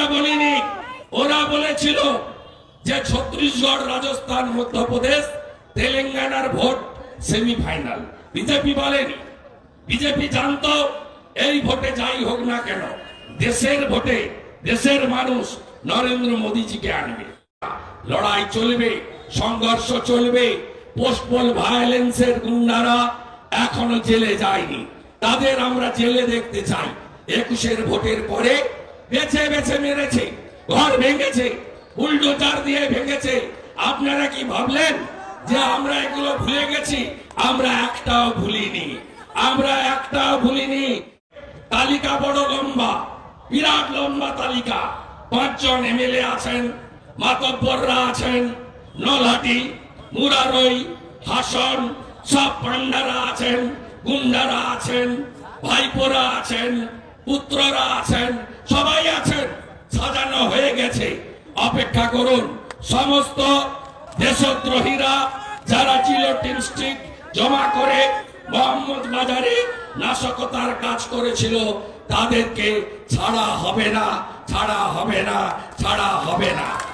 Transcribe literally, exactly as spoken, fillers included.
বলিনি। ওরা বলেছিল যে ছত্তিশগড়, রাজস্থান, মধ্যপ্রদেশ, তেলেঙ্গানার ভোট সেমিফাইনাল। বিজেপি বলেনি। বিজেপি জানতো এই ভোটে যাই হোক না কেন দেশের ভোটে দেশের মানুষ নরেন্দ্র মোদীজিকে আনবে। লড়াই চলবে, সংঘর্ষ চলবে। পোস্টপোল ভায়োলেন্সের গুন্ডারা এখনো জেলে যায়নি, তাদের আমরা জেলে দেখতে চাই। একুশের ভোটের পরে বেছে বেছে মেরেছে, ঘর ভেঙেছে, বুলডোজার দিয়ে ভেঙেছে। আপনারা কি ভাবলেন যে আমরা এগুলো ভুলে গেছি? আমরা একটাও ভুলিনি, আমরা একটাও ভুলিনি। তালিকা বড় লম্বা, বিরাট লম্বা তালিকা। পাঁচজন এমএলএ আছেন, মাতব্বররা আছেন, নলহাটি, মুরারই, হাসন, সব পান্ডারা আছেন, গুন্ডারা আছেন, ভাইপোরা আছেন, পুত্ররা আছেন, সবাই আছেন। সাজানো হয়ে গেছে, অপেক্ষা করুন। সমস্ত দেশদ্রোহীরা যারা ছিল টিমস্টিক জমা করে মোহাম্মদ বাজারে নাশকতার কাজ করেছিল, তাদেরকে ছাড়া হবে না, ছাড়া হবে না, ছাড়া হবে না।